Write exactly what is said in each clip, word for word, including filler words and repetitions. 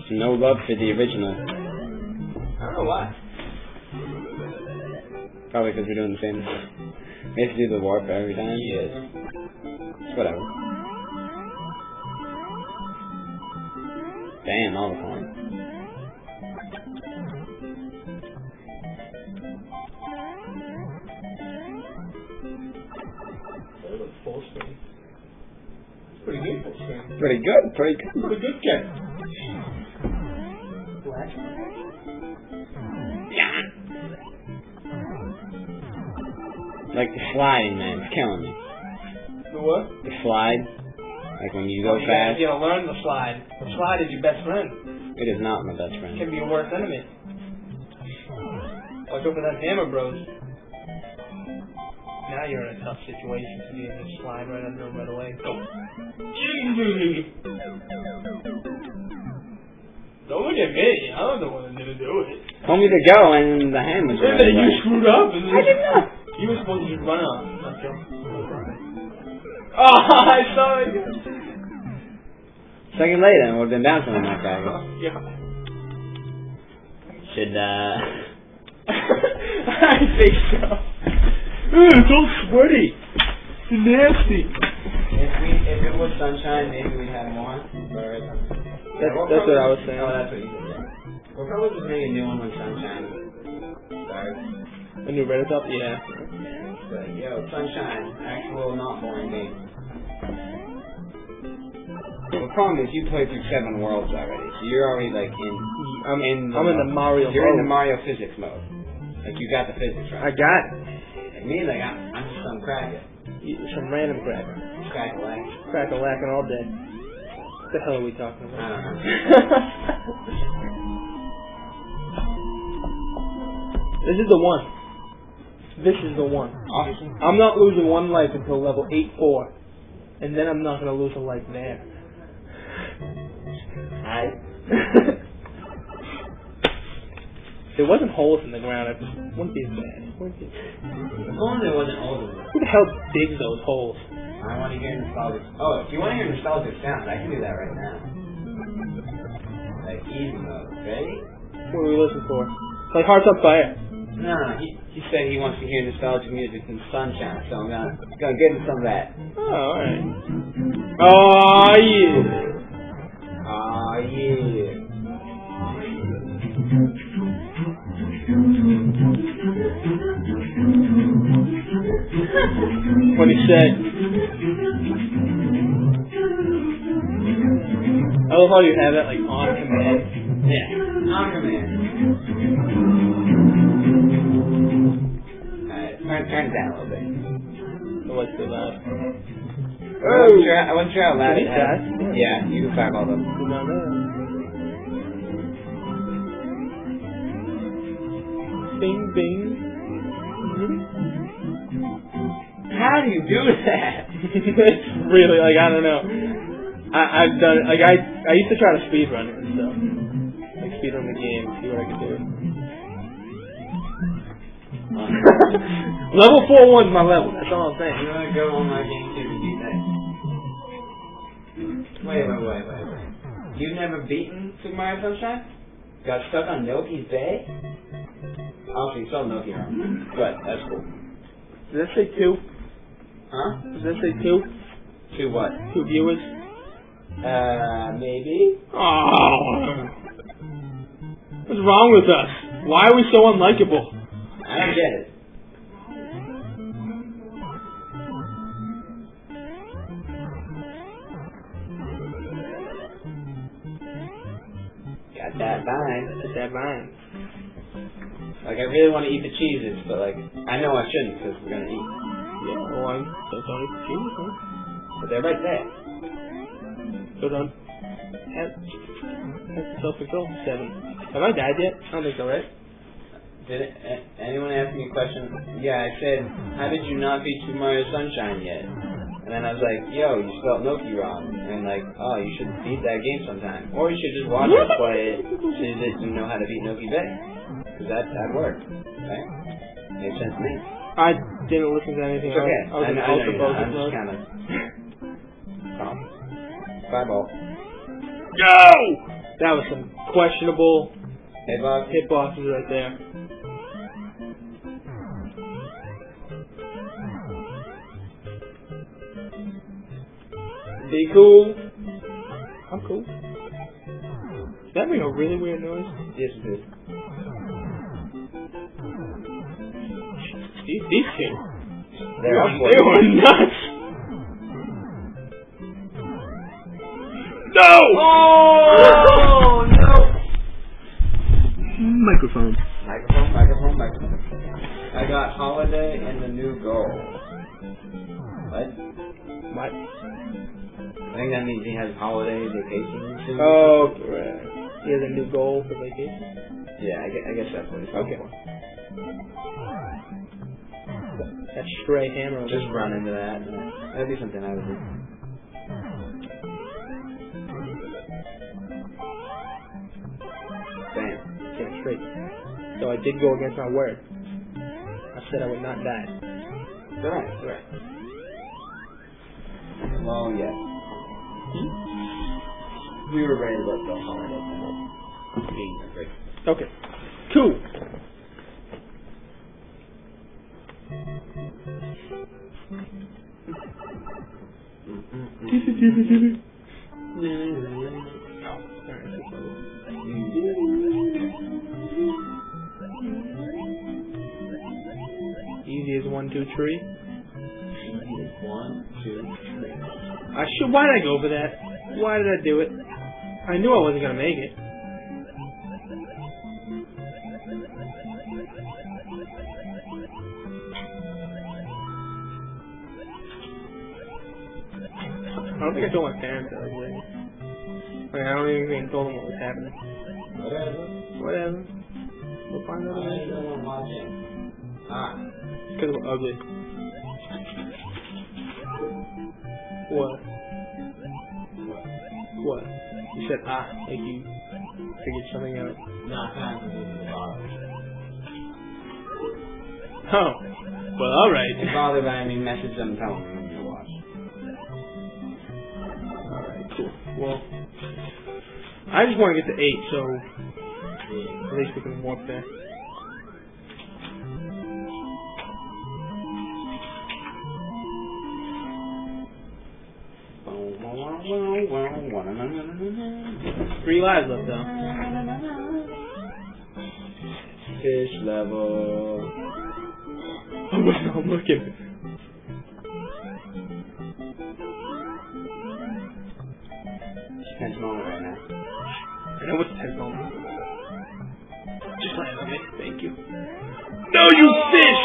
No love for the original. I don't know why. Probably because we're doing the same. We have to do the warp every time. Yes. Whatever. Damn, all the coins. Full screen. Pretty good full screen. Pretty good, pretty good. Pretty good kid. Yeah. Like the sliding, man, it's killing me. The what? The slide. Like when you go oh, you fast. You gotta learn the slide. The slide is your best friend. It is not my best It friend. can be your worst enemy. Watch out for that hammer, bros. Now you're in a tough situation to be able to slide right under him right away. Go. Don't look at me. I don't know what I'm gonna do with it. Told me to go and the hand was And right then you away. screwed up. And I did not. You were supposed to just run off. Okay. Oh, I saw it. Second later, I would have been bouncing on that guy. Yeah. Should, uh... I think so. Ugh, it's all sweaty. It's nasty. If we, if it was sunshine, maybe we'd have more. But That's, that's what I was saying. Oh, that's what you said. We'll probably just make a new one when sunshine starts. A new Reddit up? Yeah. It's like, yo, sunshine, actual not boring game. The problem is you played through seven worlds already, so you're already like in. I'm in. The I'm in the Mario. You're mode. in the Mario physics mode. Like you got the physics right. I got it. Like me, like I'm, I'm just some cracker. You- Some random cracker. Crack a lag. Crack a lacking all day. What the hell are we talking I about? don't know. This is the one. This is the one. Awesome. I'm not losing one life until level eight four. And then I'm not going to lose a life there. Alright. There wasn't holes in the ground. It wouldn't be as bad. It wouldn't be as bad. As long as it wasn't older. Who the hell digs those holes? I want to hear nostalgic. Oh, if you want to hear nostalgic sounds, I can do that right now. Like easy mode. Ready? What do we listen for? Like Hearts on Fire. No, no, he, he said he wants to hear nostalgic music from Sunshine, so I'm gonna, gonna give him some of that. Oh, alright. Oh, yeah. Aw, yeah. What he said. I love how you have that like on command. Yeah, on command. Alright, turn, turn it down a little bit. It was too loud. I wasn't sure, I wasn't sure how loud Can it you had. fast? Yeah, you can fireball them. You know that. Bing, bing. How do you do that? It's really like I don't know. I I've done it. Like I I used to try to speed run it and stuff. Like speed run the game, see what I could do. Level four one's my level. That's all I'm saying. You wanna go on my game too to beat that? Wait, wait, wait, wait, wait. You've never beaten Super Mario Sunshine? Got stuck on Noki's Bay? Obviously, you saw Noki wrong. But that's cool. Does that say two? Huh? Does that say two? Two what? Two viewers? Uh, maybe? Oh. What's wrong with us? Why are we so unlikable? I don't get it. Got that vine. That's that vine. Like, I really want to eat the cheeses, but, like, I know I shouldn't because we're going to eat. Yeah, well, I'm so sorry for cheese, huh? But they're right there. So done. Have, have self-control. Seven. Have I died yet? I don't think so, right? Did it, a- anyone ask me a question? Yeah, I said, how did you not beat Super Mario Sunshine yet? And then I was like, yo, you spelled Noki wrong. And like, oh, you should beat that game sometime. Or you should just watch us play it so that you know how to beat Noki Bay. Because that, that'd work. Right? Makes sense to me. I didn't listen to anything It's okay. else. I was I, in know, I know ultra you're not. focus I'm just mode. kind of... Oh. Fireball. Go! That was some questionable Hitbox? hitboxes right there. Be cool. I'm cool. Does that make a really weird noise? Yes, it is. These, these two. They're They up were- for they it. were nuts. No! Oh, no! Microphone. Microphone, microphone, microphone. I got Holiday and the New Goal. What? What? I think that means he has holiday vacation soon. Oh, right. He has a new goal for vacation. Yeah, I guess, I guess that's what it's Okay. for. That stray hammer. Just run into that. Yeah. That'd be something I would do. Bam. Yeah, straight. So I did go against my word. I said I would not die. It's alright, it's alright. Well, yeah. We were ready to let the holiday now. Great. Okay. Cool. Easy as one, two, three. One, two, three. I should. Why did I go for that? Why did I do it? I knew I wasn't gonna make it. I don't think I told my parents that I was ready. I mean, I don't even think I told them what was happening. Whatever. Whatever. We'll find out Why are you eventually. doing watching? Ah. It's because we're ugly. What? What? You said ah, like you figured something out. Not time to move to the bottom. Oh. Well, alright. If bothered by me, message them, tell them to watch. Alright, cool. Well, I just want to get to eight, so at least we can warp there. Three lives left, though. Fish level. I'm looking. Tense moment right now. I know what's ten moment. Just land on it. Thank you. No, you fish!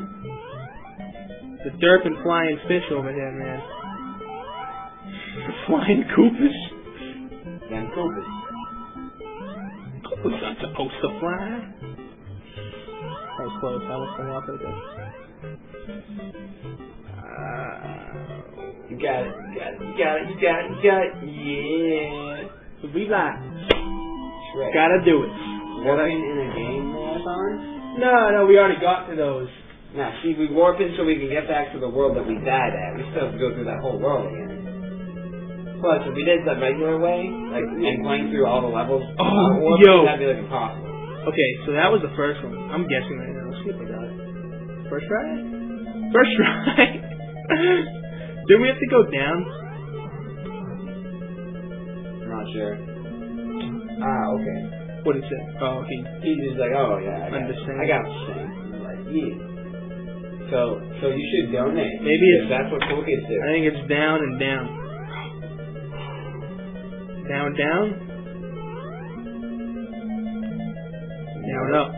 The derp and flying fish over here, man. The flying Koopas? Then Koopas. Koopas not supposed to fly. That was close. I was coming off like that. You got it, you got it, you got it, you got it, you got it. Yeah. We got Shrek. Gotta do it. Warping in a game marathon? No, no, we already got to those. Nah, see, we warp in so we can get back to the world that we died at. We still have to go through that whole world again. Plus, if we did the regular way, like, and playing through all the levels, Oh, uh, warping, yo. that'd be like impossible. Okay, so that was the first one. I'm guessing right now. Let's see if I got it. First try? First try? Did we have to go down? I'm not sure. Ah, okay. What is it? Oh, he. He's just like, oh yeah, I got Understand. I got what you're saying. I'm like, yeah. So, so you should donate. Maybe because it's- that's what cool kids do. I think it's down and down. Down, down. Down, up.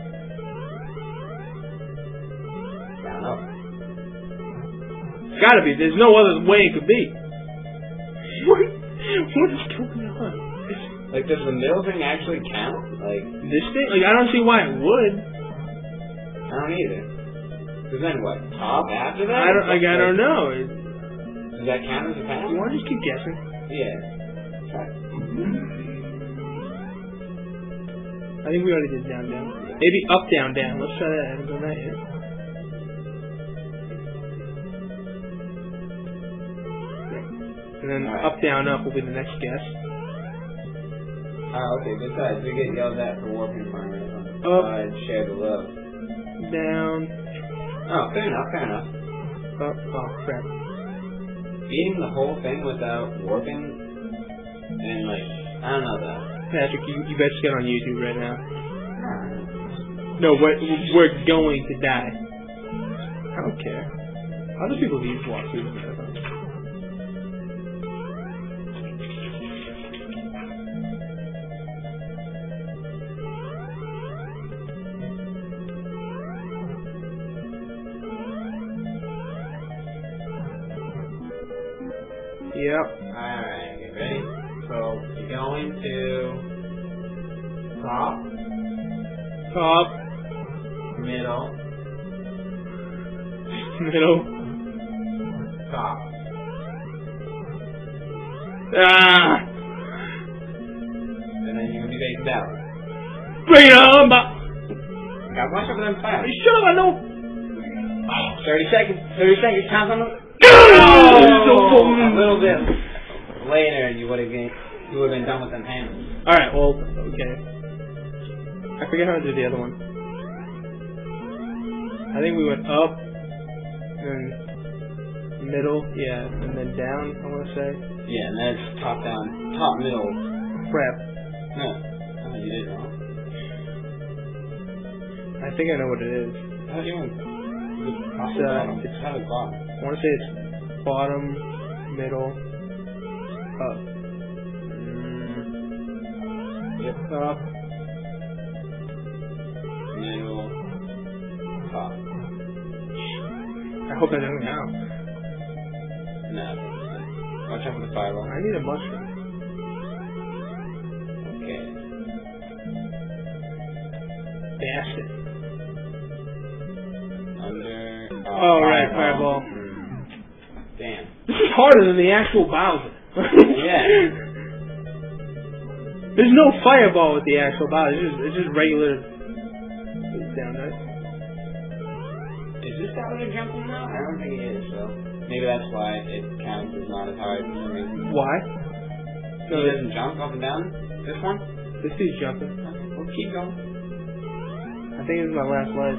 Down up. It's gotta be. There's no other way it could be. What? What is going on? Like, does the middle thing actually count? Like, This thing? Like, I don't see why it would. I don't either. Because then what? Top after that? I don't. Like, I don't know. It, Does that count as a pass? you want to just keep guessing? Yeah. Try. I think we already did down, down. Maybe up, down, down. Let's try that. I haven't done that yet. And then Alright. up, down, up will be the next guess. Oh, okay. Besides, we get yelled at for warping farmers on the Up. side, share the love. Down. Oh, fair enough, fair enough. Up. Oh, crap. Beating the whole thing without warping, and like, I don't know though. Patrick, you, you best get on YouTube right now. No, we're, we're going to die. I don't care. Other people need to watch these marathons. Yep. Alright, you ready? So, you're going to top, Top. middle, Middle. top. Ah! And then you're going to be facing down. Bring it on, but. Got watch over them fast. Shut up, I know. thirty seconds, thirty seconds, count on them. Oh, Oh, a little bit later, and you would have been, you would have been done with them hands. Alright, well, okay. I forget how to do the other one. I think we went up, and middle, yeah, and then down, I want to say. Yeah, and that's top down, top middle. Crap. No, oh, you did it wrong. I think I know what it is. How do you want? Top It's, and uh, bottom. it's- top and bottom. I want to say it's bottom, middle, up. Mm, Yep. up. Middle, top. I hope that doesn't count. No. Watch out for the fireball. I need a mushroom. Okay. Bastard. Under. Oh, right, fireball. Mm. Damn. This is harder than the actual Bowser. Yeah. There's no fireball with the actual Bowser. It's just, it's just regular. Down, right? Is this how they're jumping now? I don't think it is, so. Maybe that's why it counts as not as hard for some reason. Why? So it doesn't jump up and down? This one? This dude's jumping. Okay, well, keep going. I think this is my last life.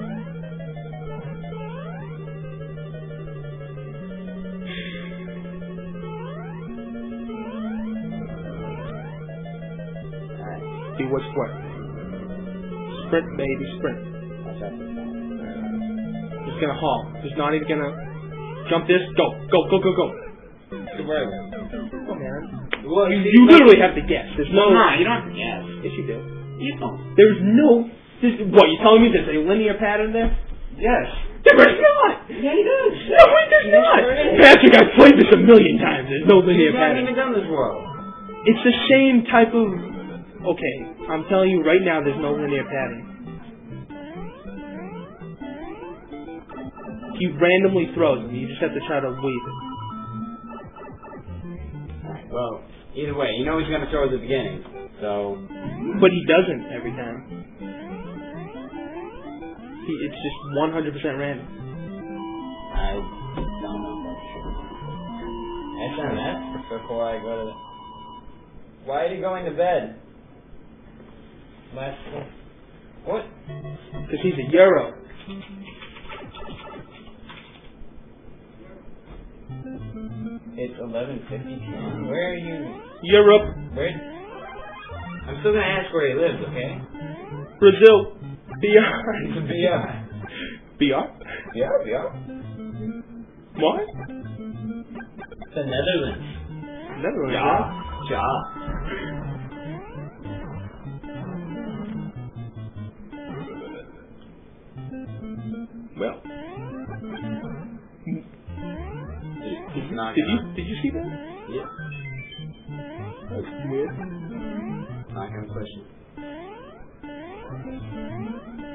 Alright. See what's what. Sprint, baby, sprint. Watch out for the top. Just gonna haul. Just not even gonna jump this. Go, go, go, go, go. Good work. Oh, man. Well, You, you literally have to guess. There's no. No, you don't. Yes. Yes, you do. You don't. There's no. This, what, you telling me there's a linear pattern there? Yes. There is not! Yeah, he does. No, wait, there's Yes, not! there is. Patrick, I've played this a million times. There's no linear You haven't pattern. even done this world. It's the same type of. Okay, I'm telling you right now, there's no linear pattern. He randomly throws them. You just have to try to weave it. Alright, well, either way, you know he's going to throw at the beginning, so. But he doesn't every time. He, it's just one hundred percent random. I don't know for sure. S M S before I go to the... Why are you going to bed? Last... What? Because he's a Euro. It's eleven fifty p m Where are you? Europe. Where? I'm still going to ask where he lives, okay? Brazil. B R. B R. B R? B R, B R. What? The Netherlands. Netherlands. Ja. Ja. Well. He's not Did you gonna... did you see that? Yeah. That's weird. Not gonna push it.